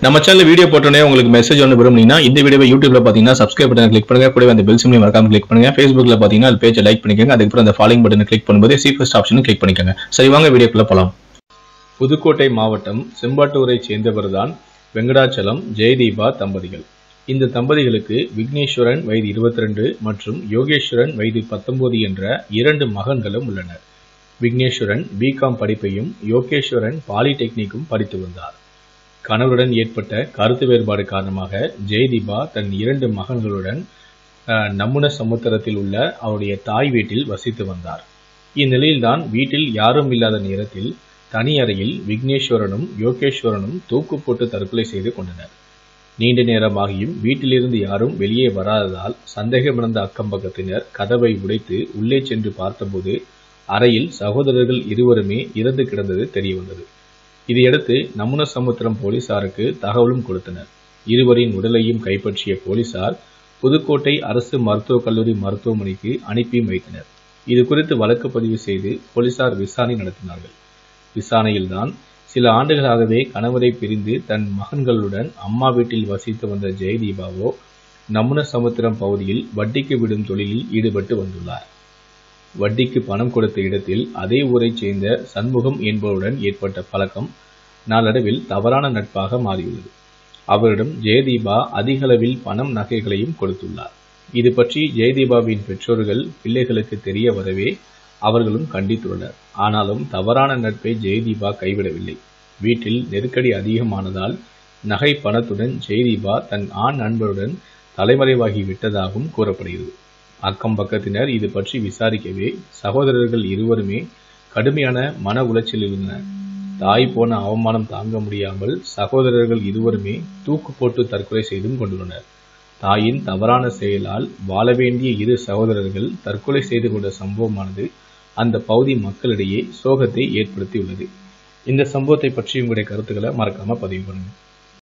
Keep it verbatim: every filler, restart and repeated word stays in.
நம்ம channel video போட்டோனே உங்களுக்கு message ஒன்று விரும்புனீங்கன்னா இந்த வீடியோவை யூடியூப்ல பாத்தீங்கன்னா சப்ஸ்கிரைப் பட்டனை கிளிக் பண்ணுங்க, கூடவே அந்த பெல் சிம்பலையும் மறக்காம கிளிக் பண்ணுங்க. Facebookல பாத்தீங்கன்னா அது பேஜை லைக் பண்ணிக்கோங்க, அதுக்கப்புறம் அந்த ஃபாலோயிங் பட்டனை கிளிக் பண்ணும்போது சி ஃபர்ஸ்ட் ஆப்ஷனும் கிளிக் பண்ணிக்கோங்க. சரி வாங்க வீடியோக்குள்ள போலாம். புதுக்கோட்டை மாவட்டம் செம்பாட்டூரை சேர்ந்தவர்தான் வெங்கடாச்சலம் ஜெயதீபா தம்பதிகள். இந்த தம்பதிகளுக்கு விக்னேஸ்வரன் வயது இருபத்தி ரெண்டு மற்றும் யோகேஸ்வரன் வயது பத்தொன்பது என்ற இரண்டு மகன்களும் உள்ளனர். விக்னேஸ்வரன் பிகாம் படிப்பையும் யோகேஸ்வரன் பாலிடெக்னிக்கும் படித்து வந்தார். கணவருடன் ஏற்பட்ட கருத்து வேறுபாடு காரணமாக ஜெயதீபா தன் இரண்டு மகன்களுடன் நமுன சமுத்திரத்தில் உள்ள அவருடைய தாய் வீட்டில் வசித்து வந்தார். இந்நிலையில்தான் வீட்டில் யாரும் இல்லாத நேரத்தில் தனி அறையில் விக்னேஸ்வரனும் யோகேஸ்வரனும் தூக்கு போட்டு தற்கொலை செய்து கொண்டனர். நீண்ட நேரமாகியும் வீட்டிலிருந்து யாரும் வெளியே வராததால் சந்தேகமிழந்த அக்கம் பக்கத்தினர் கதவை உடைத்து உள்ளே சென்று பார்த்தபோது அறையில் சகோதரர்கள் இருவருமே இறந்து கிடந்தது தெரிய வந்தது. இதையடுத்து நமுன சமுத்திரம் போலீசாருக்கு தகவலும் கொடுத்தனர். இருவரின் உடலையும் கைப்பற்றிய போலீசார் புதுக்கோட்டை அரசு மருத்துவக் கல்லூரி மருத்துவமனைக்கு அனுப்பி வைத்தனர். இது குறித்து வழக்கு பதிவு செய்து போலீசார் விசாரணை நடத்தினார்கள். விசாரணையில்தான் சில ஆண்டுகளாகவே கணவரை பிரிந்து தன் மகன்களுடன் அம்மா வீட்டில் வசித்து வந்த ஜெயதீபாவோ நமுன சமுத்திரம் பகுதியில் வட்டிக்கு விடும் தொழிலில் ஈடுபட்டு வந்துள்ளார். வட்டிக்கு பணம் கொடுத்த இடத்தில் அதே ஊரைச் சேர்ந்த சண்முகம் என்பவருடன் ஏற்பட்ட பழக்கம் நாளடைவில் தவறான நட்பாக மாறியுள்ளது. அவரிடம் ஜெயதீபா அதிக அளவில் பணம் நகைகளையும் கொடுத்துள்ளார். இது பற்றி ஜெயதீபாவின் பெற்றோர்கள் பிள்ளைகளுக்கு தெரிய வரவே அவர்களும் கண்டித்துள்ளனர். ஆனாலும் தவறான நட்பை ஜெயதீபா கைவிடவில்லை. வீட்டில் நெருக்கடி அதிகமானதால் நகை பணத்துடன் ஜெயதீபா தன் ஆண் நண்பருடன் தலைமறைவாகி விட்டதாகவும் கூறப்படுகிறது. அக்கம் பக்கத்தினர் இது பற்றி விசாரிக்கவே சகோதரர்கள் இருவருமே கடுமையான மன உளைச்சலில் இருந்தனர். தாய் போன அவமானம் தாங்க முடியாமல் சகோதரர்கள் இருவருமே தூக்கு போட்டு தற்கொலை செய்தும் கொண்டுள்ளனர். தாயின் தவறான செயலால் வாழ வேண்டிய இரு சகோதரர்கள் தற்கொலை செய்து கொண்ட சம்பவமானது அந்த பகுதி மக்களிடையே சோகத்தை ஏற்படுத்தியுள்ளது. இந்த சம்பவத்தை பற்றி உங்களுடைய கருத்துக்களை மறக்காம பதிவு பண்ணுங்க.